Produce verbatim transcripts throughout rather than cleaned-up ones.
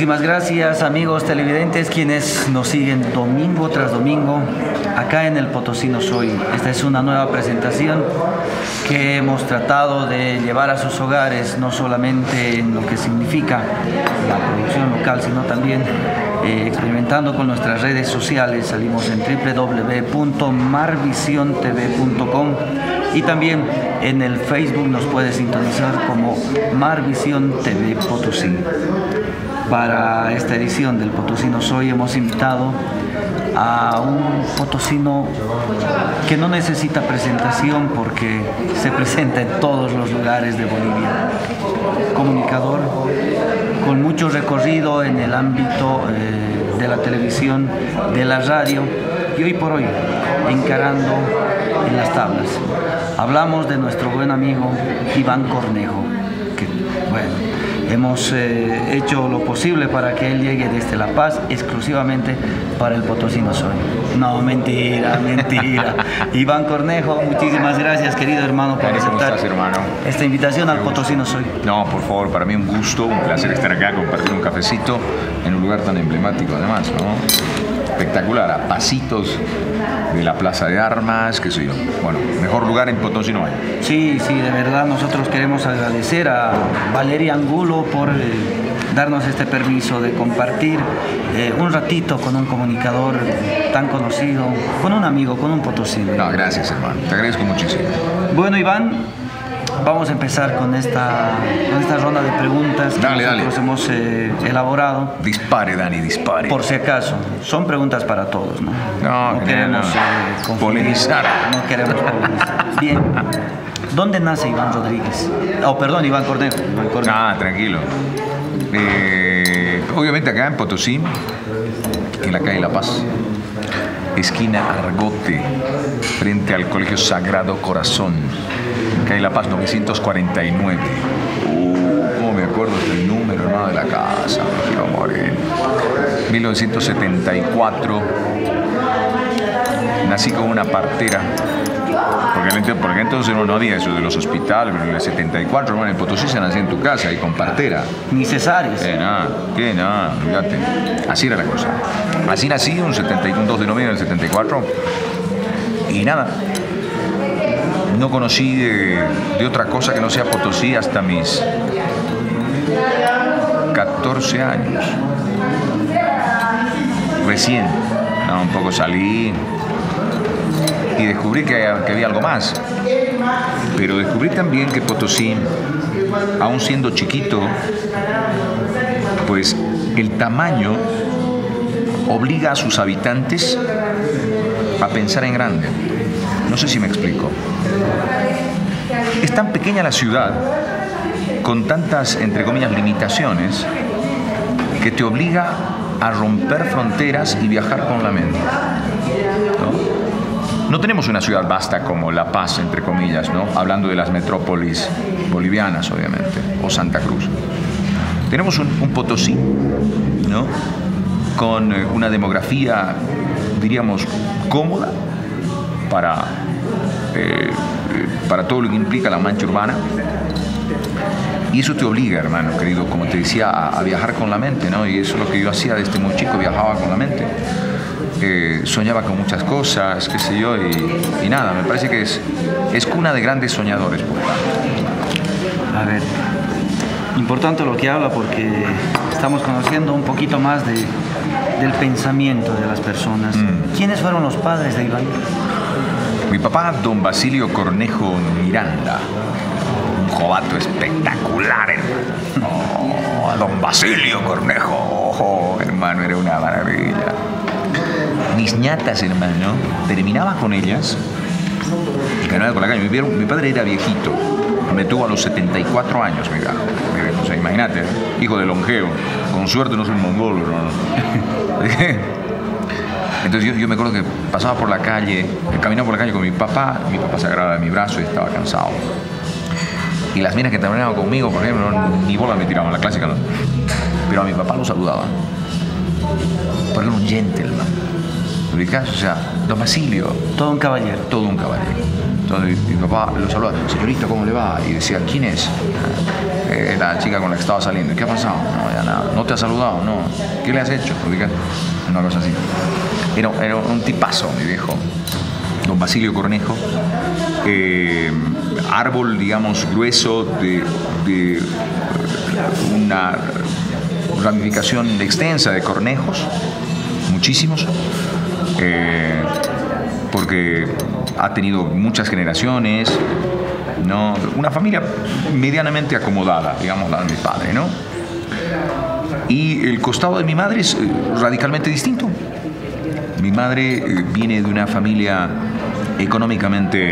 Muchísimas gracias, amigos televidentes, quienes nos siguen domingo tras domingo acá en el Potosino Soy. Esta es una nueva presentación que hemos tratado de llevar a sus hogares, no solamente en lo que significa la producción local, sino también eh, experimentando con nuestras redes sociales. Salimos en w w w punto marvision t v punto com y también en el Facebook nos puede sintonizar como Marvisión T V Potosí. Para esta edición del Potosino Soy hemos invitado a un potosino que no necesita presentación porque se presenta en todos los lugares de Bolivia. Comunicador con mucho recorrido en el ámbito eh, de la televisión, de la radio y hoy por hoy encarando en las tablas. Hablamos de nuestro buen amigo Iván Cornejo, que bueno, hemos eh, hecho lo posible para que él llegue desde La Paz exclusivamente para el Potosino Soy. No, mentira, mentira. Iván Cornejo, muchísimas gracias, querido hermano, por Dale, aceptar estás, hermano? esta invitación al Potosino Soy. No, por favor, para mí un gusto, un placer estar acá, compartir un cafecito en un lugar tan emblemático además, ¿no? Espectacular, a pasitos de la Plaza de Armas, qué sé yo. Bueno, mejor lugar en Potosí no hay. Sí, sí, de verdad nosotros queremos agradecer a Valeria Angulo por eh, darnos este permiso de compartir eh, un ratito con un comunicador tan conocido, con un amigo, con un potosino. No, gracias, hermano, te agradezco muchísimo. Bueno, Iván, vamos a empezar con esta, con esta ronda de preguntas que dale, nosotros dale. hemos eh, elaborado. Dispare, Dani, dispare. Por si acaso, son preguntas para todos, ¿no? No, no que queremos no. eh, confundir, Polemizar. No queremos polemizar. Bien. ¿Dónde nace Iván Rodríguez? Oh, perdón, Iván Cornejo. Iván Cornejo. Ah, tranquilo. Eh, obviamente acá en Potosí, en la calle La Paz, esquina Argote, frente al Colegio Sagrado Corazón, calle La Paz novecientos cuarenta y nueve. Uh, ¿Cómo me acuerdo del número, hermano, de la casa? Me quiero morir. mil novecientos setenta y cuatro. Nací con una partera. Porque, porque entonces no, no había eso de los hospitales, pero en el setenta y cuatro, hermano, en Potosí se nació en tu casa y con partera. Ni cesáreos. Eh, nada, que nada, fíjate. Así era la cosa. Así nací un, setenta y un dos de noviembre del setenta y cuatro. Y nada. No conocí de, de otra cosa que no sea Potosí hasta mis catorce años. Recién, no, un poco salí y descubrí que, que había algo más. Pero descubrí también que Potosí, aún siendo chiquito, pues el tamaño obliga a sus habitantes a pensar en grande. No sé si me explico. Es tan pequeña la ciudad, con tantas, entre comillas, limitaciones, que te obliga a romper fronteras y viajar con la mente. ¿No? No tenemos una ciudad vasta como La Paz, entre comillas, ¿no? Hablando de las metrópolis bolivianas, obviamente, o Santa Cruz. Tenemos un, un Potosí, ¿no? Con una demografía, diríamos, cómoda para, eh, para todo lo que implica la mancha urbana. Y eso te obliga, hermano querido, como te decía, a, a viajar con la mente, ¿no? Y eso es lo que yo hacía desde muy chico, viajaba con la mente. Eh, soñaba con muchas cosas, qué sé yo, y, y nada, me parece que es, es cuna de grandes soñadores, por tanto. A ver, importante lo que habla porque estamos conociendo un poquito más de, del pensamiento de las personas. Mm. ¿Quiénes fueron los padres de Iván? Mi papá, don Basilio Cornejo Miranda, un jovato espectacular, hermano. Oh, don Basilio Cornejo, oh, hermano, era una maravilla. Mis ñatas, hermano, terminaba con ellas y caminaba con la calle. Mi, mi padre era viejito, me tuvo a los setenta y cuatro años, mi viejo. O sea, imagínate, hijo de longevo, con suerte no soy mongolo, ¿no? Entonces yo, yo me acuerdo que pasaba por la calle, caminaba por la calle con mi papá, mi papá se agarraba de mi brazo y estaba cansado. Y las minas que terminaban conmigo, por ejemplo, no, ni bola me tiraban, la clásica no. Pero a mi papá lo saludaba, porque era un gentleman. ¿Ubicás? O sea, don Basilio. Todo un caballero. Todo un caballero. Entonces mi papá lo saludaba, señorita, ¿cómo le va? Y decía, ¿quién es? eh, la chica con la que estaba saliendo. ¿Qué ha pasado? No, ya nada. ¿No te ha saludado? No. ¿Qué le has hecho? Una cosa así. Era, era un tipazo, mi viejo. Don Basilio Cornejo. Eh, árbol, digamos, grueso de, de una ramificación extensa de cornejos, muchísimos, eh, porque ha tenido muchas generaciones, ¿no? Una familia medianamente acomodada, digamos, la de mi padre, ¿no? Y el costado de mi madre es eh, radicalmente distinto. Mi madre eh, viene de una familia económicamente,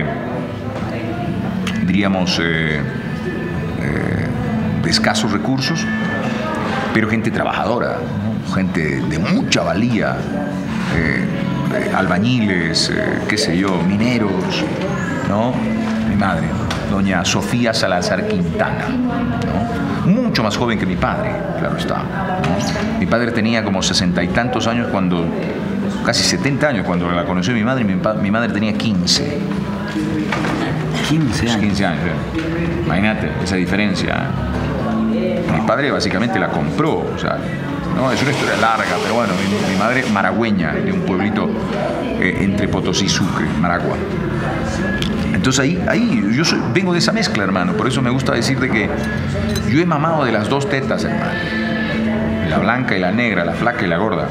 diríamos, eh, eh, de escasos recursos, pero gente trabajadora, ¿no? Gente de mucha valía, eh, eh, albañiles, eh, qué sé yo, mineros, ¿no? Mi madre, doña Sofía Salazar Quintana, ¿no? Mucho más joven que mi padre, claro está, ¿no? Mi padre tenía como sesenta y tantos años cuando, casi setenta años cuando la conoció mi madre, y mi, mi madre tenía quince. quince años. quince años, ¿eh? Imagínate esa diferencia, ¿eh? Mi padre básicamente la compró, o sea, no, es una historia larga, pero bueno, mi, mi madre maragüeña, de un pueblito eh, entre Potosí y Sucre, Maragua. Entonces ahí, ahí yo soy, vengo de esa mezcla, hermano, por eso me gusta decirte que yo he mamado de las dos tetas, hermano, la blanca y la negra, la flaca y la gorda,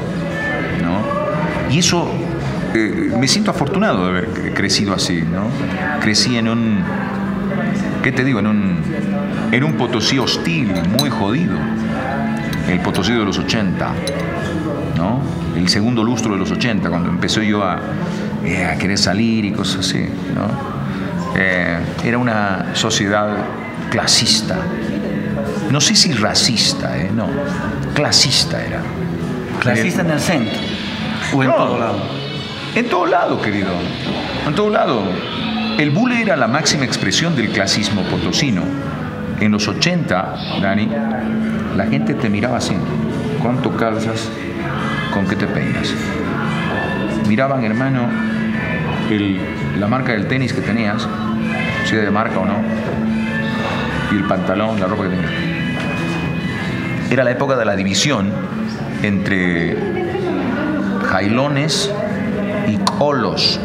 ¿no? Y eso, eh, me siento afortunado de haber crecido así, ¿no? Crecí en un, ¿qué te digo? En un, en un Potosí hostil, muy jodido, el Potosí de los ochenta, ¿no? El segundo lustro de los ochenta, cuando empecé yo a, eh, a querer salir y cosas así, ¿no? Eh, era una sociedad clasista, no sé si racista, eh, no, clasista era. ¿Clasista en el centro o en no, todo lado? En todo lado, querido, en todo lado. El bule era la máxima expresión del clasismo potosino. En los ochenta, Dani, la gente te miraba así: ¿cuánto calzas? ¿Con qué te peinas? Miraban, hermano, el, la marca del tenis que tenías, si era de marca o no, y el pantalón, la ropa que tenías. Era la época de la división entre jailones y colos.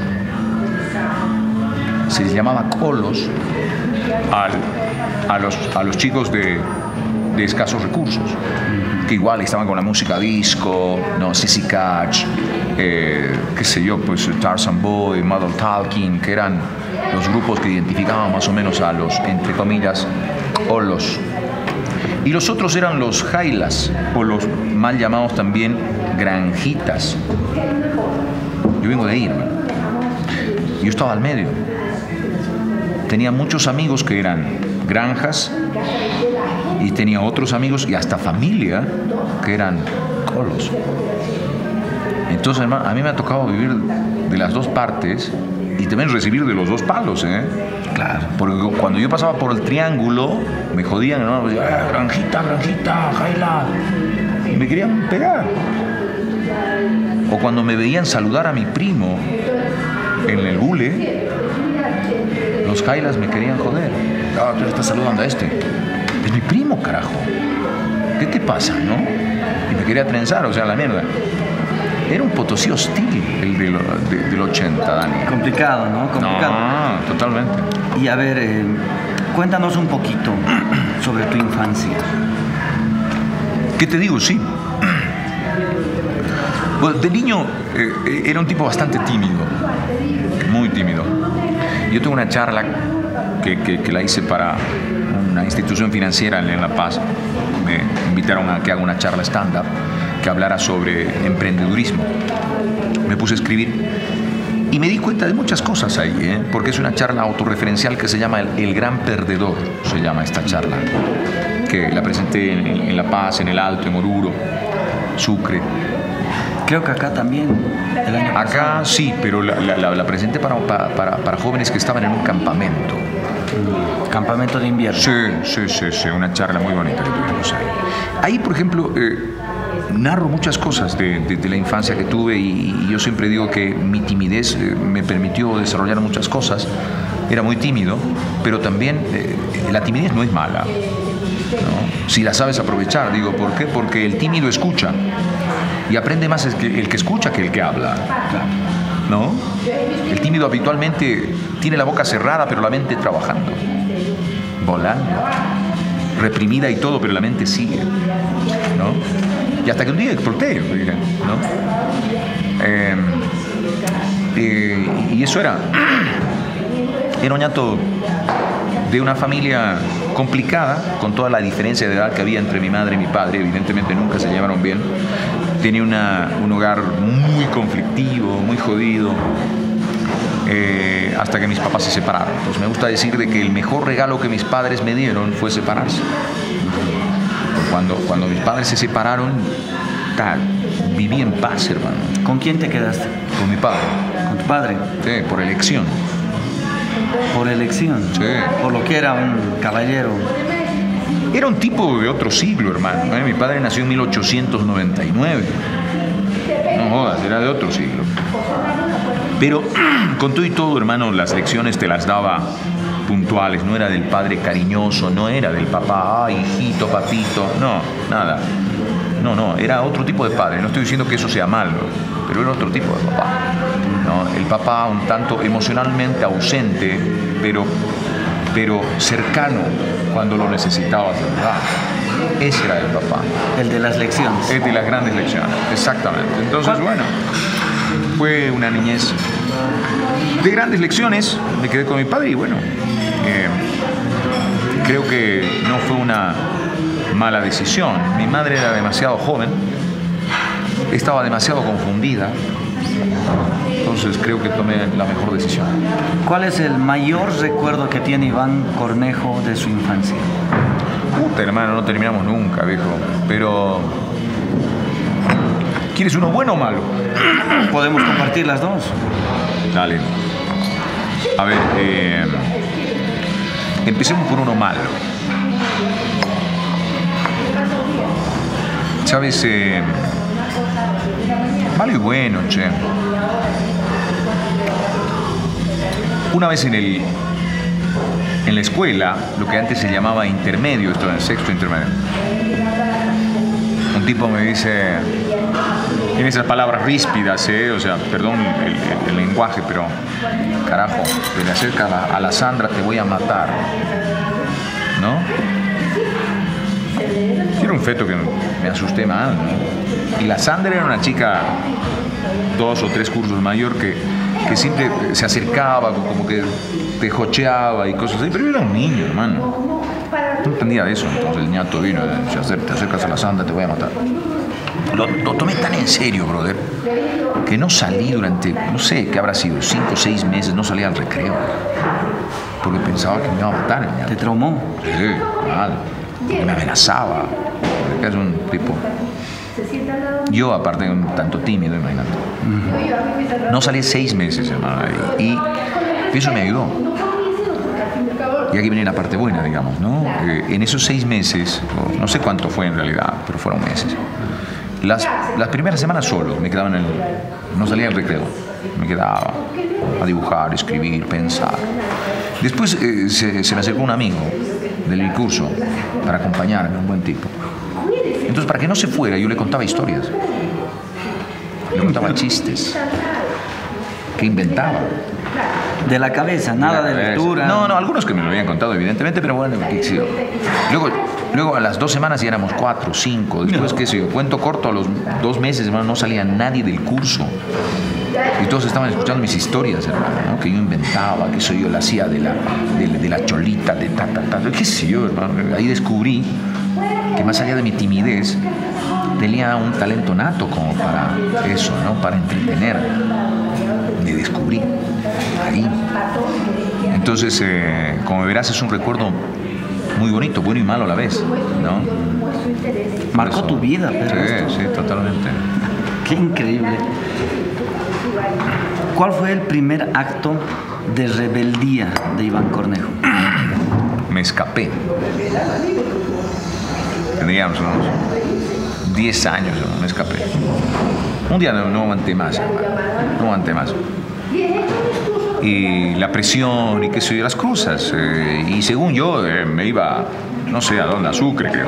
Se les llamaba colos al, a, los, a los chicos de, de escasos recursos, que igual estaban con la música disco, no, Sissy Catch, eh, qué sé yo, pues Tarzan Boy, Mother Talking, que eran los grupos que identificaban más o menos a los, entre comillas, colos. Y los otros eran los jailas, o los mal llamados también granjitas. Yo vengo de ahí, hermano. Yo estaba al medio. Tenía muchos amigos que eran granjas y tenía otros amigos y hasta familia que eran colos. Entonces, hermano, a mí me ha tocado vivir de las dos partes y también recibir de los dos palos, ¿eh? Claro. Porque cuando yo pasaba por el triángulo, me jodían, hermano, me decían, eh, granjita, granjita, jaila. Y me querían pegar. O cuando me veían saludar a mi primo en el bule, los jailas me querían joder. Ah, tú estás saludando a este. Es mi primo, carajo. ¿Qué te pasa, no? Y me quería trenzar, o sea, la mierda. Era un Potosí hostil el de lo, de, del ochenta, Dani. Complicado, ¿no? Complicado. No, totalmente. Y a ver, eh, cuéntanos un poquito sobre tu infancia. ¿Qué te digo? Sí. Bueno, de niño eh, era un tipo bastante tímido, muy tímido. Yo tuve una charla que, que, que la hice para una institución financiera en La Paz. Me invitaron a que haga una charla stand-up que hablara sobre emprendedurismo. Me puse a escribir y me di cuenta de muchas cosas ahí, ¿eh? Porque es una charla autorreferencial que se llama El, El Gran Perdedor, se llama esta charla, que la presenté en, en La Paz, en El Alto, en Oruro, Sucre. Creo que acá también. El año acá pasado. Sí, pero la, la, la presenté para, para, para jóvenes que estaban en un campamento. Campamento de invierno. Sí, sí, sí, sí, una charla muy bonita que tuvimos ahí. Ahí, por ejemplo, eh, narro muchas cosas de, de, de la infancia que tuve y, y yo siempre digo que mi timidez eh, me permitió desarrollar muchas cosas. Era muy tímido, pero también eh, la timidez no es mala. ¿no? Si la sabes aprovechar, digo, ¿por qué? Porque el tímido escucha y aprende más el que, el que escucha que el que habla, ¿no? El tímido habitualmente tiene la boca cerrada, pero la mente trabajando, volando, reprimida y todo, pero la mente sigue, ¿no? Y hasta que un día exploté, ¿no? Eh, eh, y eso era, era un ñato de una familia complicada, con toda la diferencia de edad que había entre mi madre y mi padre. Evidentemente nunca se llevaron bien. Tenía una, un hogar muy conflictivo, muy jodido, eh, hasta que mis papás se separaron. Pues me gusta decir de que el mejor regalo que mis padres me dieron fue separarse. Cuando, cuando mis padres se separaron, tal, viví en paz, hermano. ¿Con quién te quedaste? Con mi padre. ¿Con tu padre? Sí, por elección. ¿Por elección? Sí. Por lo que era un caballero. Era un tipo de otro siglo, hermano, ¿eh? Mi padre nació en mil ochocientos noventa y nueve. No jodas, era de otro siglo. Pero con todo y todo, hermano, las lecciones te las daba puntuales. No era del padre cariñoso, no era del papá, ay, hijito, papito. No, nada. No, no, era otro tipo de padre. No estoy diciendo que eso sea malo, pero era otro tipo de papá, ¿no? El papá un tanto emocionalmente ausente, pero, pero cercano cuando lo necesitabas de verdad. Ese era el papá. El de las lecciones. El de las grandes lecciones, exactamente. Entonces, bueno, fue una niñez de grandes lecciones. Me quedé con mi padre y bueno, eh, creo que no fue una mala decisión. Mi madre era demasiado joven, estaba demasiado confundida, entonces creo que tomé la mejor decisión. ¿Cuál es el mayor recuerdo que tiene Iván Cornejo de su infancia? Puta, hermano, no terminamos nunca, viejo. Pero ¿quieres uno bueno o malo? Podemos compartir las dos. Dale. A ver, eh, empecemos por uno malo. ¿Sabes? Eh, malo y bueno, che. Una vez en el en la escuela, lo que antes se llamaba intermedio, esto en el sexto intermedio, un tipo me dice, en esas palabras ríspidas, ¿eh? O sea, perdón el, el, el lenguaje, pero carajo, te le acercas a la, a la Sandra, te voy a matar, ¿no? Era un feto que me asusté mal, ¿no? Y la Sandra era una chica dos o tres cursos mayor que, que siempre se acercaba, como que te jocheaba y cosas así, pero era un niño, hermano. No entendía eso, entonces el ñato vino, te acercas a la Sandra, te voy a matar. Lo, lo tomé tan en serio, brother, que no salí durante, no sé, ¿qué habrá sido? Cinco o seis meses, no salí al recreo. Porque pensaba que me iba a matar el ñato. ¿Te traumó? Sí, mal. Que me amenazaba. Porque es un tipo... Yo, aparte, un tanto tímido, imagínate. Uh-huh. No salí seis meses, hermano, y eso me ayudó. Y aquí viene la parte buena, digamos, ¿no? Eh, en esos seis meses, no sé cuánto fue en realidad, pero fueron meses. Las, las primeras semanas solo, me quedaba en el... No salía al recreo, me quedaba a dibujar, escribir, pensar. Después eh, se, se me acercó un amigo del curso para acompañarme, un buen tipo. Entonces, para que no se fuera, yo le contaba historias. Le contaba chistes que inventaba. De la cabeza, nada de, de lectura. No, no, algunos que me lo habían contado, evidentemente, pero bueno, qué sé yo. Luego, luego a las dos semanas ya éramos cuatro, cinco. Después, qué sé yo, cuento corto, a los dos meses, hermano, no salía nadie del curso. Y todos estaban escuchando mis historias, hermano, ¿no? Que yo inventaba, que soy yo la hacía de la, de, de la cholita, de ta, ta, ta. Qué sé yo, hermano. Ahí descubrí que más allá de mi timidez, tenía un talento nato como para eso, ¿no? Para entretener. Me descubrí ahí. Entonces, eh, como verás, es un recuerdo muy bonito, bueno y malo a la vez, ¿no? Marcó eso, tu vida, pero sí, sí, totalmente. Qué increíble. ¿Cuál fue el primer acto de rebeldía de Iván Cornejo? Me escapé. Tendríamos unos diez años, ¿no? Me escapé. Un día no, no aguanté más, hermano. No aguanté más. Y la presión y qué sé yo, las cosas. Eh, y según yo, eh, me iba no sé a dónde, a Sucre, creo.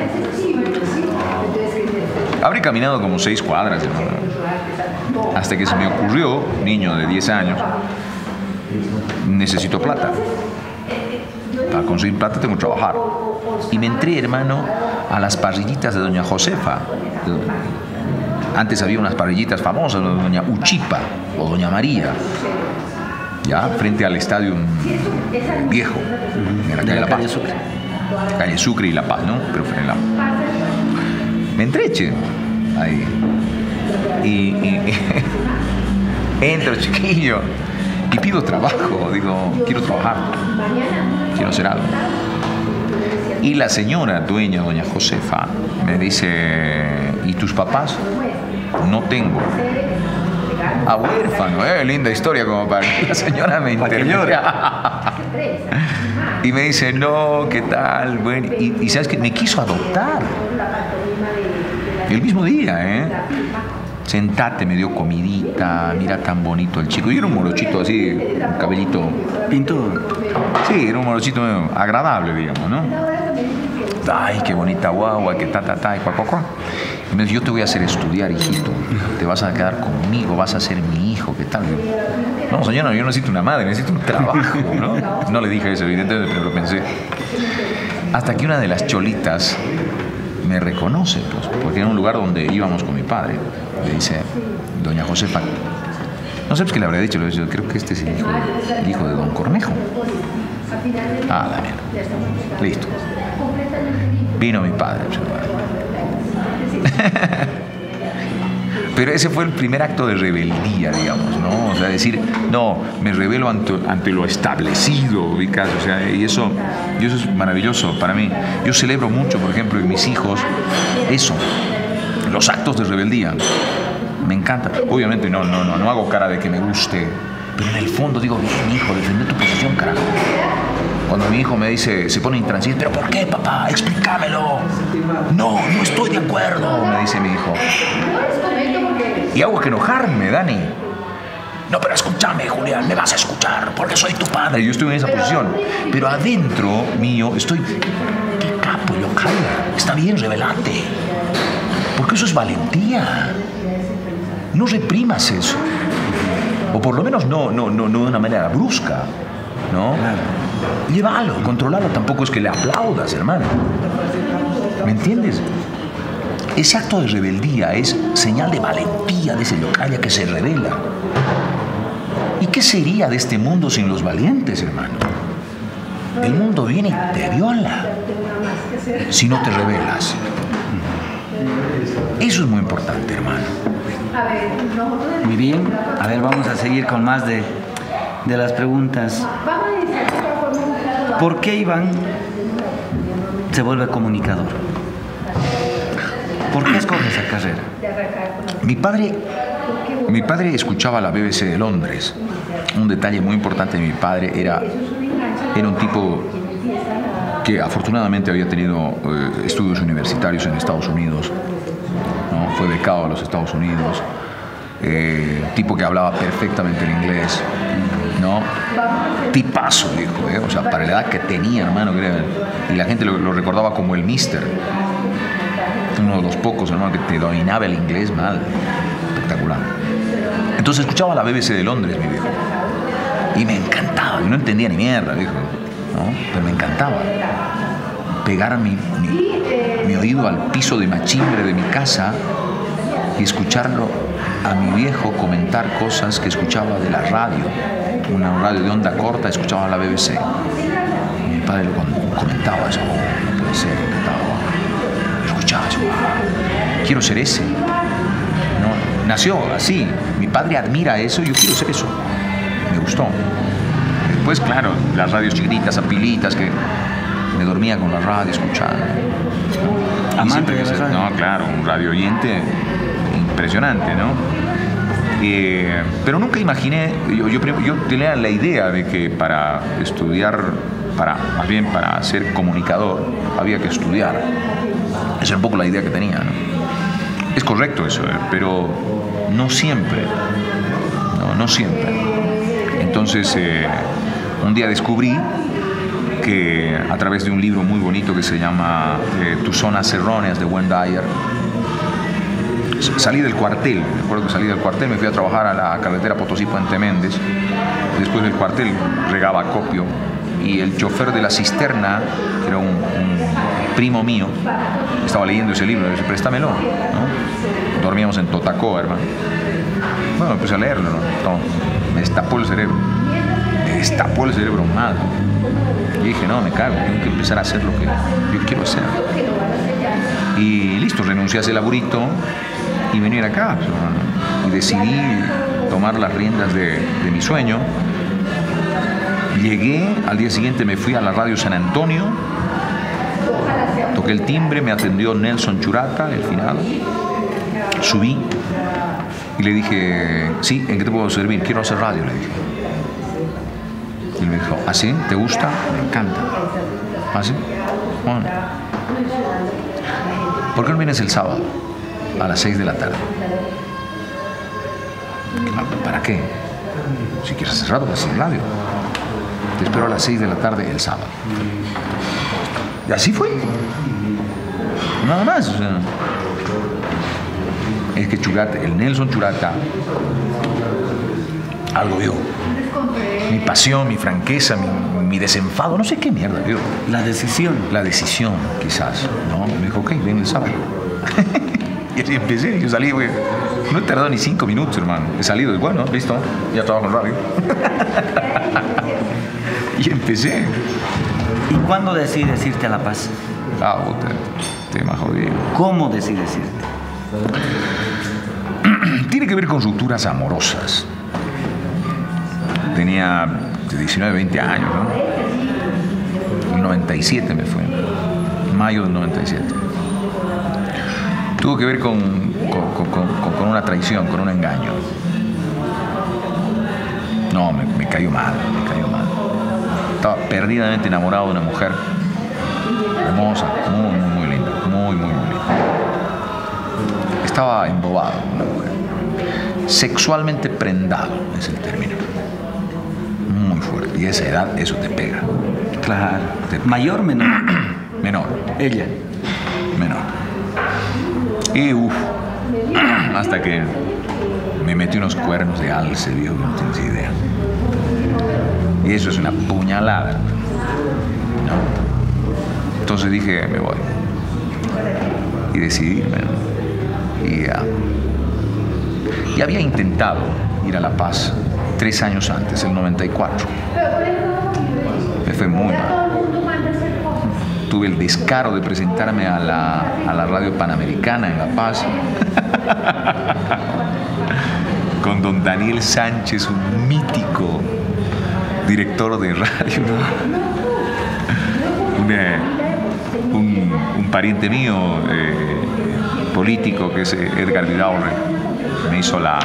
Habré caminado como seis cuadras, hermano, hasta que se me ocurrió, niño de diez años, necesito plata. Para conseguir plata tengo que trabajar. Y me entré, hermano, a las parrillitas de doña Josefa. Antes había unas parrillitas famosas, de doña Uchipa o doña María, ya frente al estadio viejo, en la calle La Paz. Sucre. Calle Sucre y La Paz, ¿no? Pero fue en La Me entré, che, ahí. Y, y, y entro, chiquillo, y pido trabajo. Digo, quiero trabajar, quiero hacer algo. Y la señora dueña, doña Josefa, me dice, ¿y tus papás? No tengo. Ah, huérfano, eh, linda historia como para que la señora me interrumpa. Y me dice, no, ¿qué tal? Bueno, y, y sabes que me quiso adoptar. El mismo día, ¿eh? Sentate, me dio comidita, mira tan bonito el chico. Y era un morochito así, un cabellito pintudo. Sí, era un morochito agradable, digamos, ¿no? Ay, qué bonita guagua, que ta, ta, ta, y cuá, cuá, cuá. Y me dice, yo te voy a hacer estudiar, hijito. Te vas a quedar conmigo, vas a ser mi hijo, ¿qué tal? No, señora, yo no necesito una madre, necesito un trabajo, ¿no? No le dije eso, evidentemente, pero lo pensé. Hasta que una de las cholitas me reconoce, pues, porque era un lugar donde íbamos con mi padre. Le dice, doña Josefa, no sé qué le habré dicho, le dicho, creo que este es el hijo, de, el hijo de don Cornejo. Ah, la mierda. Listo. Vino mi padre. Pero ese fue el primer acto de rebeldía, digamos, ¿no? O sea, decir, no, me rebelo ante, ante lo establecido, ubicas, o sea, y eso, y eso es maravilloso para mí. Yo celebro mucho, por ejemplo, en mis hijos, eso, los actos de rebeldía. Me encanta. Obviamente no, no, no, no hago cara de que me guste, pero en el fondo digo, bien, hijo, defiende tu posición, carajo. Cuando mi hijo me dice, se pone intransigente, ¿pero por qué, papá? Explícamelo. No, no estoy de acuerdo, me dice mi hijo. Y hago que enojarme, Dani. No, pero escúchame, Julián, me vas a escuchar, porque soy tu padre. Y yo estoy en esa posición. Pero adentro mío estoy, qué capo, yo, calla. Está bien, rebelate. Porque eso es valentía. No reprimas eso. O por lo menos no, no, no, no de una manera brusca, ¿no? Llévalo, controlalo. Tampoco es que le aplaudas, hermano. ¿Me entiendes? Ese acto de rebeldía es señal de valentía de ese yocaya que se revela. ¿Y qué sería de este mundo sin los valientes, hermano? El mundo viene y te viola si no te rebelas. Eso es muy importante, hermano. Muy bien. A ver, vamos a seguir con más de, de las preguntas. ¿Por qué Iván se vuelve comunicador? ¿Por qué escoge esa carrera? Mi padre, mi padre escuchaba la B B C de Londres. Un detalle muy importante de mi padre era, era un tipo que afortunadamente había tenido eh, estudios universitarios en Estados Unidos, ¿no? Fue becado a los Estados Unidos. Eh, tipo que hablaba perfectamente el inglés, ¿no? Tipazo, dijo, ¿eh? O sea, para la edad que tenía, hermano, creo. Y la gente lo, lo recordaba como el mister. Uno de los pocos, hermano, que te dominaba el inglés, madre. Espectacular. Entonces escuchaba la B B C de Londres, mi viejo. Y me encantaba. Yo no entendía ni mierda, dijo, ¿no? Pero me encantaba. Pegar mi, mi, mi oído al piso de machimbre de mi casa y escucharlo a mi viejo comentar cosas que escuchaba de la radio. Una radio de onda corta, escuchaba la B B C. Y mi padre lo comentaba eso. Oh, no puede ser, no. Escuchaba eso. Quiero ser ese. ¿No? Nació así. Mi padre admira eso, yo quiero ser eso. Me gustó. Después, claro, las radios chiquititas, apilitas, que me dormía con la radio escuchando. Amante de la radio. No, claro, un radio oyente impresionante, ¿no? Eh, pero nunca imaginé, yo, yo, yo tenía la idea de que para estudiar, para, más bien para ser comunicador, había que estudiar. Esa era un poco la idea que tenía, ¿no? Es correcto eso, ¿eh? Pero no siempre, no, no siempre. Entonces, eh, un día descubrí que a través de un libro muy bonito que se llama eh, Tus zonas erróneas de Wayne Dyer, salí del cuartel. Me acuerdo que salí del cuartel, me fui a trabajar a la carretera Potosí-Puente Méndez. Después del cuartel regaba acopio y el chofer de la cisterna, que era un, un primo mío, estaba leyendo ese libro, le dije, préstamelo, ¿no? Dormíamos en Totacó, hermano. Bueno, me puse a leerlo, ¿no? No, me destapó el cerebro. Me destapó el cerebro mal. Y dije, no, me cago, tengo que empezar a hacer lo que yo quiero hacer. Y listo, renuncié a ese laburito y venir acá. Y decidí tomar las riendas de, de mi sueño. Llegué, al día siguiente me fui a la radio San Antonio, toqué el timbre, me atendió Nelson Churata, el finado. Subí y le dije, sí, ¿en qué te puedo servir? Quiero hacer radio, le dije. Y me dijo, ¿ah, sí? ¿Te gusta? Me encanta. ¿Ah, sí? Bueno. ¿Por qué no vienes el sábado a las seis de la tarde? ¿Para qué? Si quieres hacer radio, vas a hacer radio. Te espero a las seis de la tarde el sábado. Y así fue. Nada más. O sea, es que Churata, el Nelson Churata, algo vio. Mi pasión, mi franqueza, mi, mi desenfado, no sé qué mierda vio. La decisión. La decisión, quizás, ¿no? Me dijo, ok, ven el sábado. Y así empecé, yo salí, güey. No he tardado ni cinco minutos, hermano. He salido, bueno, listo, ya trabajo en radio. Y empecé. ¿Y cuándo decides irte a La Paz? Ah, puta, tema jodido. ¿Cómo decides irte? Tiene que ver con rupturas amorosas. Tenía de diecinueve, veinte años, ¿no? En noventa y siete me fue. Mayo del noventa y siete. Tuvo que ver con, con, con, con, con una traición, con un engaño. No, me, me cayó mal, me cayó mal. Estaba perdidamente enamorado de una mujer hermosa, muy, muy, muy linda, muy, muy, muy linda. Estaba embobado con una mujer. Sexualmente prendado es el término. Muy fuerte. Y a esa edad eso te pega. Claro. Te pega. ¿Mayor o menor? Menor. Ella. Menor. Y uff, hasta que me metí unos cuernos de alce, viejo, que no tienes idea. Y eso es una puñalada, ¿no? Entonces dije, me voy. Y decidí irme, ¿no? Y ya. Y había intentado ir a La Paz tres años antes, el noventa y cuatro. Me fue muy mal. Tuve el descaro de presentarme a la, a la radio Panamericana en La Paz con don Daniel Sánchez, un mítico director de radio, un, eh, un, un pariente mío eh, político que es Edgar Vidaurre, me hizo la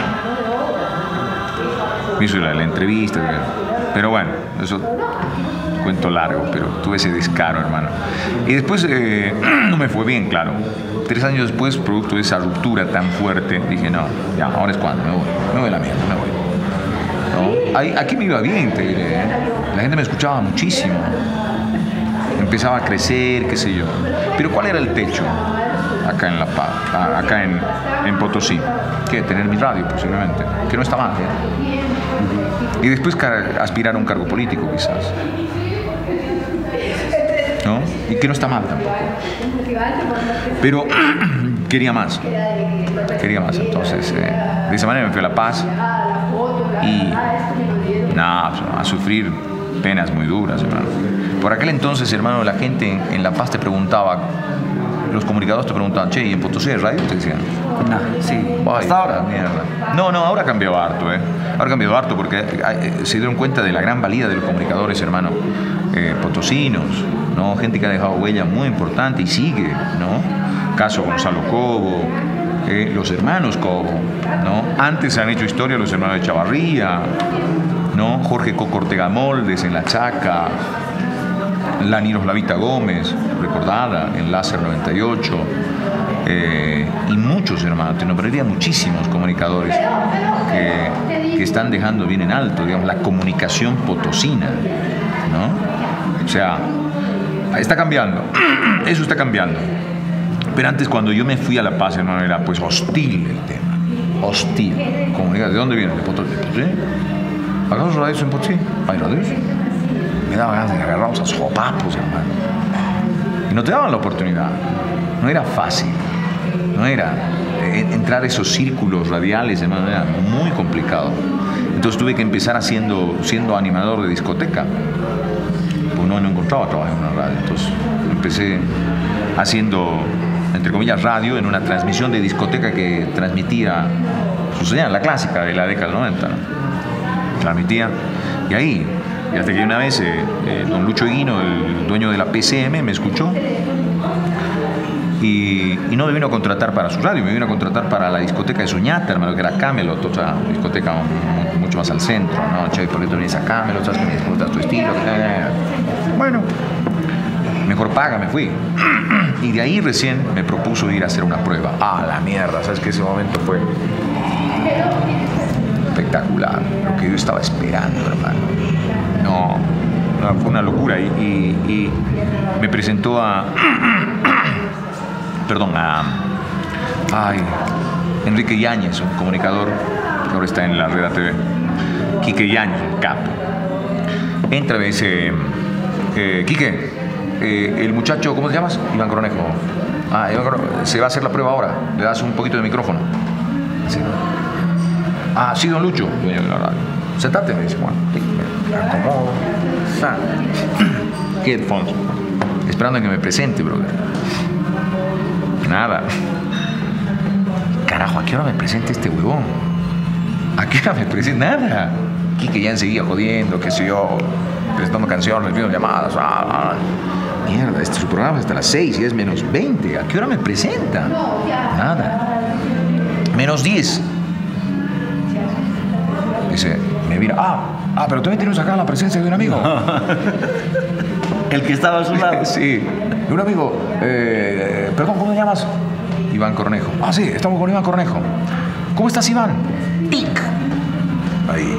me hizo la, la entrevista, pero bueno, eso cuento largo, pero tuve ese descaro, hermano. Y después eh, no me fue bien, claro. Tres años después, producto de esa ruptura tan fuerte, dije, no, ya, ahora es cuando, me voy, me voy a la mierda, me voy. ¿No? Ahí, aquí me iba bien, te diré, ¿eh? La gente me escuchaba muchísimo. Empezaba a crecer, qué sé yo. Pero ¿cuál era el techo acá en La Paz, acá en, en Potosí? ¿Qué? Tener mi radio, posiblemente. Que no está mal, ¿eh? Y después aspirar a un cargo político, quizás. ¿No? Y que no está mal tampoco. Pero quería más. Quería más. Entonces, eh, de esa manera me fui a La Paz. Y nada, a sufrir penas muy duras, hermano. Por aquel entonces, hermano, la gente en, en La Paz te preguntaba, los comunicadores te preguntaban, che, ¿y en Potosí hay radio? Te decían. No, sí. Ay, hasta ahora. Mierda. No, no, ahora ha cambiado harto, ¿eh? Ahora ha cambiado harto porque eh, se dieron cuenta de la gran valía de los comunicadores, hermano, eh, potosinos, ¿no? Gente que ha dejado huella muy importante y sigue, ¿no? Caso Gonzalo Cobo, eh, los hermanos Cobo, ¿no? Antes han hecho historia los hermanos de Chavarría, ¿no? Jorge Coco Ortega Moldes en La Chaca, la Niroslavita Gómez, recordada en Láser noventa y ocho, eh, y muchos hermanos, te nombraría muchísimos comunicadores que, que están dejando bien en alto, digamos, la comunicación potosina, ¿no? sea, está cambiando. Eso está cambiando. Pero antes, cuando yo me fui a La Paz, hermano, era pues hostil el tema. Hostil. Comunidad, ¿de dónde viene? ¿De Potosí? ¿De Potosí? ¿Acá los radios en Potosí? ¿Hay radios? Me daba ganas de agarrarlos a sopapos, hermano. Y no te daban la oportunidad. No era fácil. No era. Entrar a esos círculos radiales, hermano, era muy complicado. Entonces tuve que empezar haciendo, siendo animador de discoteca. Pues no, no encontraba trabajo en una radio. Entonces empecé haciendo, entre comillas, radio en una transmisión de discoteca que transmitía, sucedía la clásica de la década del noventa, ¿no? Transmitía. Y ahí, y hasta que una vez eh, eh, don Lucho Higuino, el dueño de la P C M, me escuchó. Y, y no me vino a contratar para su radio, me vino a contratar para la discoteca de Suñata, hermano, que era Camelot, otra discoteca mucho más al centro, ¿no? Che, ¿por qué tú vienes a Camelot? ¿Sabes que me disfrutas tu estilo? Bueno, mejor paga, me fui. Y de ahí recién me propuso ir a hacer una prueba. Ah, la mierda, ¿sabes que ese momento fue espectacular? Lo que yo estaba esperando, hermano. No, no fue una locura. Y, y, y me presentó a... Perdón, a... Ay, Enrique Yáñez, un comunicador que ahora está en la Red A T V. Quique Yáñez, el capo. Entra y me dice... Eh, Quique, eh, el muchacho, ¿cómo te llamas? Iván Cornejo. Ah, Iván Cornejo, se va a hacer la prueba ahora. Le das un poquito de micrófono. Sí. Ah, sí, don Lucho, dueño de la radio. Sentate, me dice, bueno, sí, me acomodo. Headphones. Esperando a que me presente, brother. Nada. Carajo, ¿a qué hora me presenta este huevón? ¿A qué hora me presenta? Nada. Quique ya seguía jodiendo, qué sé yo, presentando canciones, viendo llamadas. Ah, ah. Mierda, este, su programa es hasta las seis y es menos veinte. ¿A qué hora me presenta? Nada. Menos diez. Dice, me mira, ah, ah, pero también tenemos acá la presencia de un amigo. El que estaba a su lado. Sí, de un amigo. Eh, perdón, ¿cómo te llamas? Iván Cornejo. Ah, sí, estamos con Iván Cornejo. ¿Cómo estás, Iván? ¡Pic! Ahí.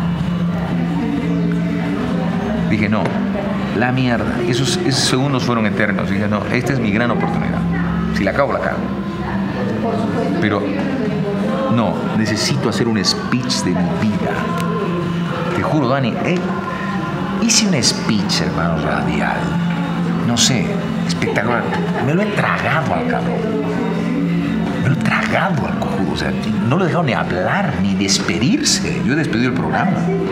Dije, no, la mierda. Esos, esos segundos fueron eternos. Dije, no, esta es mi gran oportunidad. Si la cago, la cago. Pero, no, necesito hacer un speech de mi vida. Te juro, Dani, eh, hice un speech, hermano, radial. No sé, espectacular. Me lo he tragado al cabrón. Me lo he tragado al cojudo. O sea, no lo he dejado ni hablar, ni despedirse. Yo he despedido el programa.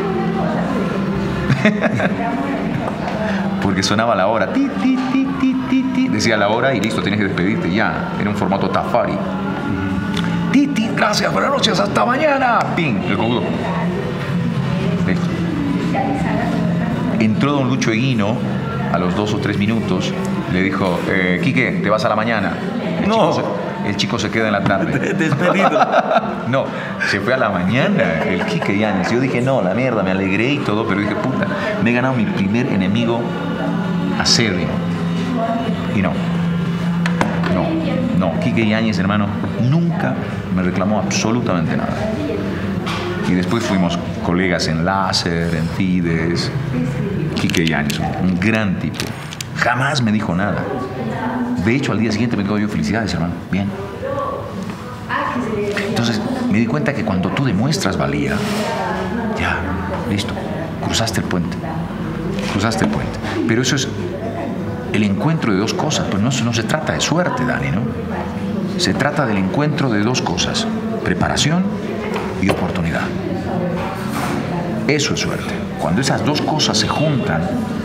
Porque sonaba la hora. Ti, ti, ti, ti, ti, ti. Decía la hora y listo, tienes que despedirte ya. Era un formato Tafari. Ti, ti, gracias, buenas noches, hasta mañana. Ping, el cojudo. Listo. Entró don Lucho Higuino a los dos o tres minutos. Le dijo, eh, Quique, te vas a la mañana. El, no. chico se, el chico se queda en la tarde. Despedido. No, se fue a la mañana el Quique Yáñez. Yo dije, no, la mierda, me alegré y todo, pero dije, puta, me he ganado mi primer enemigo acérrimo. Y no, no, no, Quique Yáñez, hermano, nunca me reclamó absolutamente nada. Y después fuimos colegas en Láser, en Fides. Quique Yáñez, un gran tipo. Jamás me dijo nada. De hecho, al día siguiente me dijo yo, felicidades, hermano, bien. Entonces, me di cuenta que cuando tú demuestras valía, ya, listo, cruzaste el puente. Cruzaste el puente. Pero eso es el encuentro de dos cosas. Pues no, no se trata de suerte, Dani, ¿no? Se trata del encuentro de dos cosas. Preparación y oportunidad. Eso es suerte. Cuando esas dos cosas se juntan,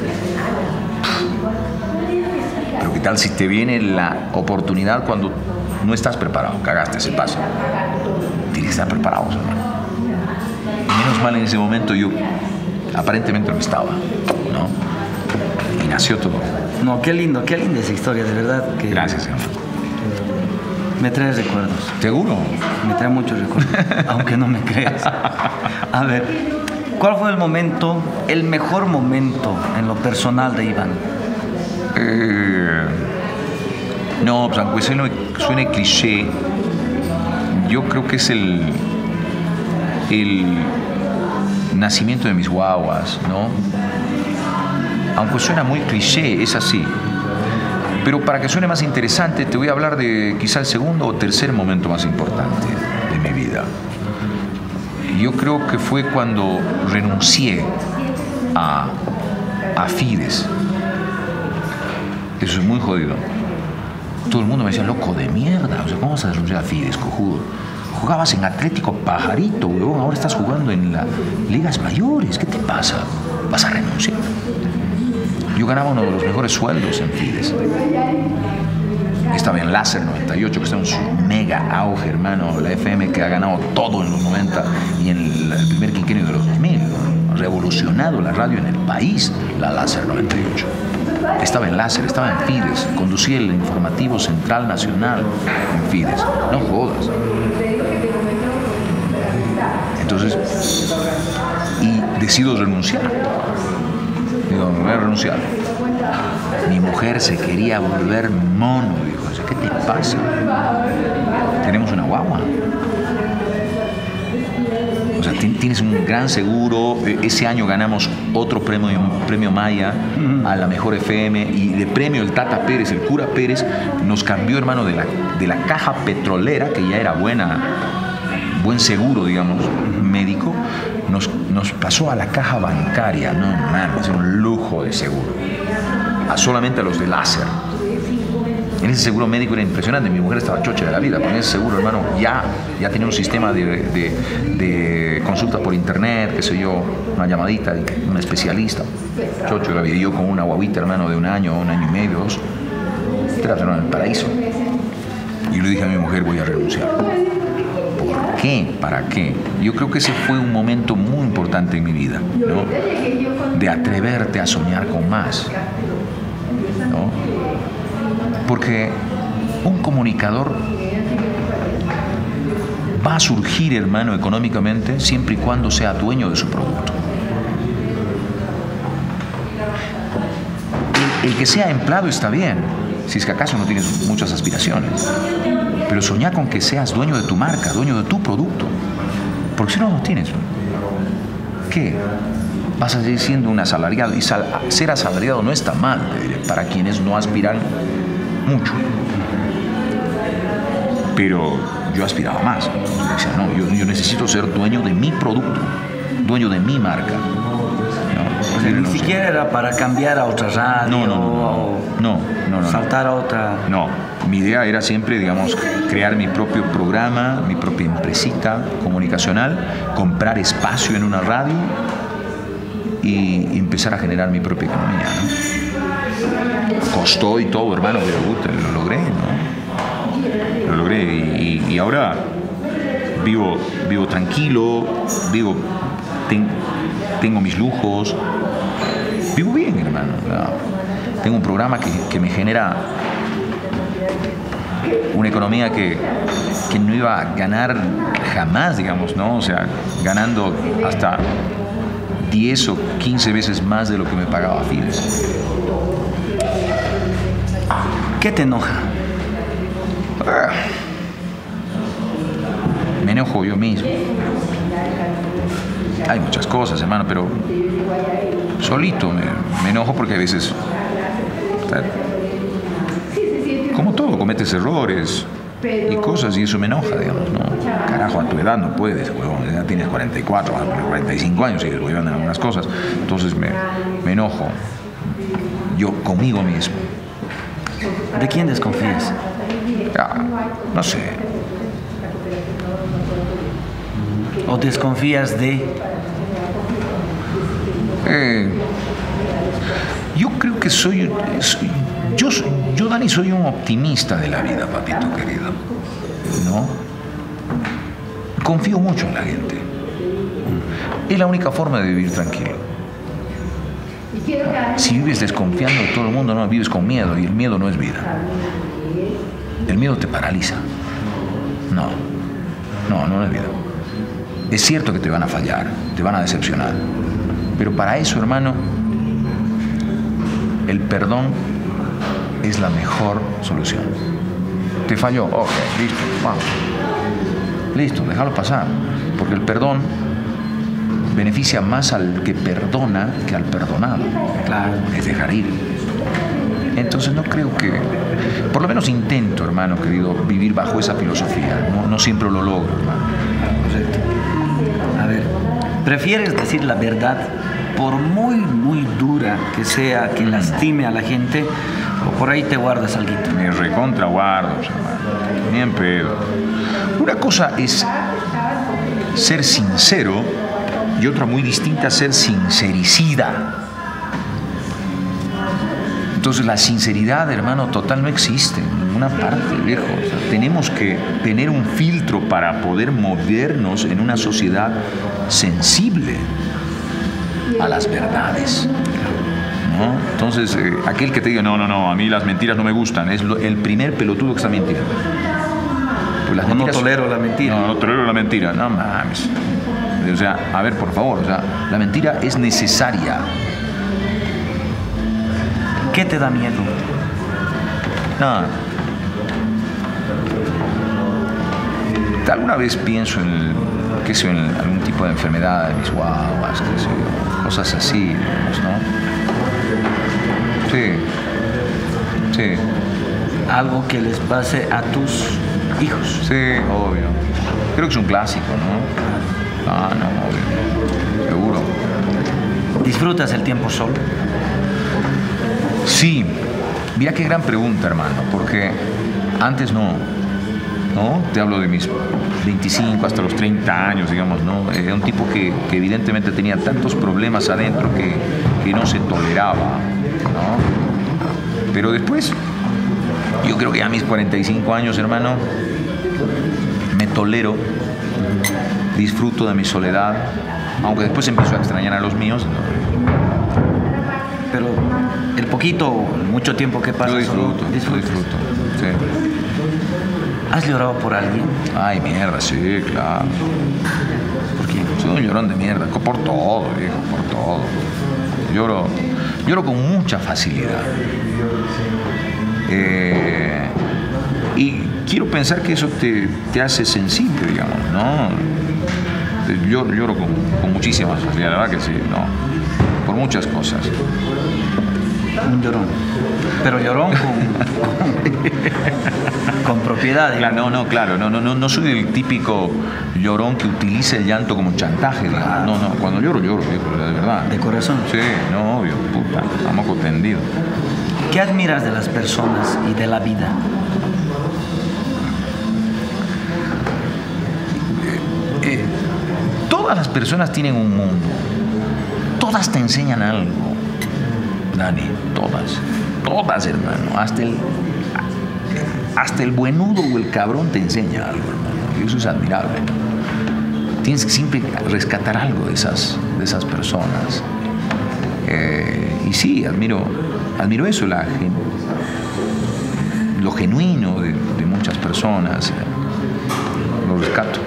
pero ¿qué tal si te viene la oportunidad cuando no estás preparado? Cagaste, se pasa. Tienes que estar preparado, hermano. Y menos mal en ese momento yo aparentemente no estaba, ¿no? Y nació todo. No, qué lindo, qué linda esa historia, de verdad. Que Gracias, hermano. Me trae recuerdos. ¿Seguro? Me trae muchos recuerdos, aunque no me creas. A ver, ¿cuál fue el momento, el mejor momento en lo personal de Iván? Eh, no, pues aunque suene, suene cliché, yo creo que es el, el nacimiento de mis guaguas, ¿no? Aunque suena muy cliché, es así. Pero para que suene más interesante, te voy a hablar de quizá el segundo o tercer momento más importante de mi vida. Yo creo que fue cuando renuncié a, a Fides. Eso es muy jodido. Todo el mundo me decía, loco de mierda, o sea, ¿cómo vas a renunciar a Fides, cojudo? Jugabas en Atlético Pajarito, huevón, ahora estás jugando en las ligas mayores, ¿qué te pasa? ¿Vas a renunciar? Yo ganaba uno de los mejores sueldos en Fides. Estaba en Láser noventa y ocho, que está en su mega auge, hermano, la F M que ha ganado todo en los noventa y en el, el primer quinquenio de los dos mil, ¿no? Ha revolucionado la radio en el país, la Láser noventa y ocho. Estaba en Láser, estaba en Fides, conducía el informativo central nacional en Fides. No jodas. Entonces, y decido renunciar. Digo, me voy a renunciar. Mi mujer se quería volver mono, dijo. ¿Qué te pasa? Tenemos una guagua. O sea, tienes un gran seguro. Ese año ganamos otro premio, premio Maya a la mejor F M, y de premio el Tata Pérez, el cura Pérez, nos cambió, hermano, de la, de la caja petrolera, que ya era buena, buen seguro, digamos, médico, nos, nos pasó a la caja bancaria. No, man, es un lujo de seguro. A solamente a los de Láser. En ese seguro médico era impresionante. Mi mujer estaba chocha de la vida. Con ese seguro, hermano, ya, ya tenía un sistema de, de, de consulta por internet, qué sé yo, una llamadita, un especialista. Chocho de la vida. Y yo con una guaguita, hermano, de un año, un año y medio, dos. Era, hermano, en el paraíso. Y yo le dije a mi mujer, voy a renunciar. ¿Por qué? ¿Para qué? Yo creo que ese fue un momento muy importante en mi vida, ¿no? De atreverte a soñar con más, ¿no? Porque un comunicador va a surgir, hermano, económicamente siempre y cuando sea dueño de su producto. El, el que sea empleado está bien, si es que acaso no tienes muchas aspiraciones. Pero soñá con que seas dueño de tu marca, dueño de tu producto. Porque si no, no tienes. ¿Qué? Vas a seguir siendo un asalariado. Y sal, ser asalariado no está mal, te diré, para quienes no aspiran mucho. Pero yo aspiraba más. Entonces decía, no, yo, yo necesito ser dueño de mi producto, dueño de mi marca. ¿No? O sea, ni siquiera era para cambiar a otra radio. No, no, no. No, no, no, no, saltar a otra. No, mi idea era siempre, digamos, crear mi propio programa, mi propia empresita comunicacional, comprar espacio en una radio y empezar a generar mi propia economía, ¿no? Costó y todo, hermano, pero puta, lo logré, ¿no? Lo logré y, y, y ahora vivo, vivo tranquilo, vivo, ten, tengo mis lujos, vivo bien, hermano, ¿verdad? Tengo un programa que, que me genera una economía que, que no iba a ganar jamás, digamos, ¿no? O sea, ganando hasta diez o quince veces más de lo que me pagaba Fides. ¿Qué te enoja? Ah, me enojo yo mismo. Hay muchas cosas, hermano, pero solito me, me enojo porque a veces, como todo, cometes errores y cosas y eso me enoja, digamos, ¿no? Carajo, a tu edad no puedes, huevón, ya tienes cuarenta y cuatro, cuarenta y cinco años y sigues huevando en algunas cosas, entonces me, me enojo yo conmigo mismo. ¿De quién desconfías? Ah, no sé. ¿O desconfías de...? Eh, yo creo que soy, soy yo, yo, Dani, soy un optimista de la vida, papito querido, ¿no? Confío mucho en la gente. Es la única forma de vivir tranquilo. Si vives desconfiando de todo el mundo, no, vives con miedo, y el miedo no es vida. El miedo te paraliza. No, no, no es vida. Es cierto que te van a fallar, te van a decepcionar, pero para eso, hermano, el perdón es la mejor solución. Te falló, ok, listo, vamos. Listo, déjalo pasar, porque el perdón beneficia más al que perdona que al perdonado. Claro. Es dejar ir. Entonces no creo que, por lo menos intento, hermano querido, vivir bajo esa filosofía. No, no siempre lo logro, hermano. Correcto. A ver, ¿prefieres decir la verdad por muy, muy dura que sea, que lastime a la gente, o por ahí te guardas algo? Ni recontra guardos, hermano. Ni en pedo. Una cosa es ser sincero y otra muy distinta ser sincericida. Entonces la sinceridad, hermano, total no existe en ninguna parte, viejo. O sea, tenemos que tener un filtro para poder movernos en una sociedad sensible a las verdades, ¿no? Entonces, eh, aquel que te diga, no, no, no, a mí las mentiras no me gustan, es lo, el primer pelotudo que está mintiendo. Pues las no, mentiras, no tolero la mentira. No, no tolero la mentira, no mames. O sea, a ver, por favor, o sea, la mentira es necesaria. ¿Qué te da miedo? No. Alguna vez pienso en, qué sé, en algún tipo de enfermedad de mis guaguas, qué sé yo, cosas así, ¿no? Sí. Sí. Algo que les pase a tus hijos. Sí, obvio. Creo que es un clásico, ¿no? Ah, no, obvio. Seguro. ¿Disfrutas el tiempo solo? Sí. Mira qué gran pregunta, hermano, porque antes no, ¿no? Te hablo de mis veinticinco hasta los treinta años, digamos, ¿no? Era un tipo que, que evidentemente tenía tantos problemas adentro que, que no se toleraba, ¿no? Pero después, yo creo que a mis cuarenta y cinco años, hermano, me tolero, disfruto de mi soledad, aunque después empiezo a extrañar a los míos, ¿no? Pero el poquito, mucho tiempo que pasa, yo disfruto, solo, yo disfruto, sí. ¿Has llorado por alguien? Ay, mierda, sí, claro. ¿Por qué? Soy un llorón de mierda, por todo, viejo, por todo. Lloro, lloro con mucha facilidad. Eh, y quiero pensar que eso te, te hace sensible, digamos, ¿no? Yo lloro con, con muchísima facilidad, la verdad que sí, ¿no? Por muchas cosas. Un llorón. Pero llorón con, con propiedad. Claro, no, no, claro. No, no, no soy el típico llorón que utiliza el llanto como chantaje. Digamos. No, no. Cuando lloro, lloro, de verdad. De corazón. Sí, no, obvio. Puta, a moco tendido. ¿Qué admiras de las personas y de la vida? Eh, eh, todas las personas tienen un mundo. Todas te enseñan algo, Dani, todas, todas, hermano, hasta el, hasta el buenudo o el cabrón te enseña algo, hermano, y eso es admirable. Tienes que siempre rescatar algo de esas, de esas personas. Eh, y sí, admiro, admiro eso, la, lo genuino de, de muchas personas, eh, lo rescato.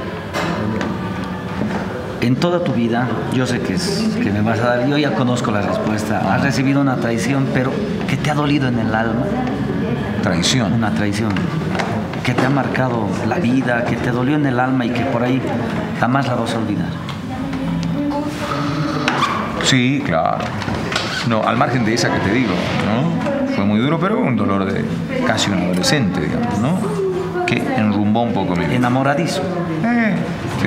En toda tu vida, yo sé que, es, que me vas a dar, yo ya conozco la respuesta, has recibido una traición, pero que te ha dolido en el alma. Traición. Una traición que te ha marcado la vida, que te dolió en el alma y que por ahí jamás la vas a olvidar. Sí, claro. No, al margen de esa que te digo, ¿no? Fue muy duro, pero un dolor de casi un adolescente, digamos, ¿no? Que enrumbó un poco mi vida. Enamoradizo. Eh, sí.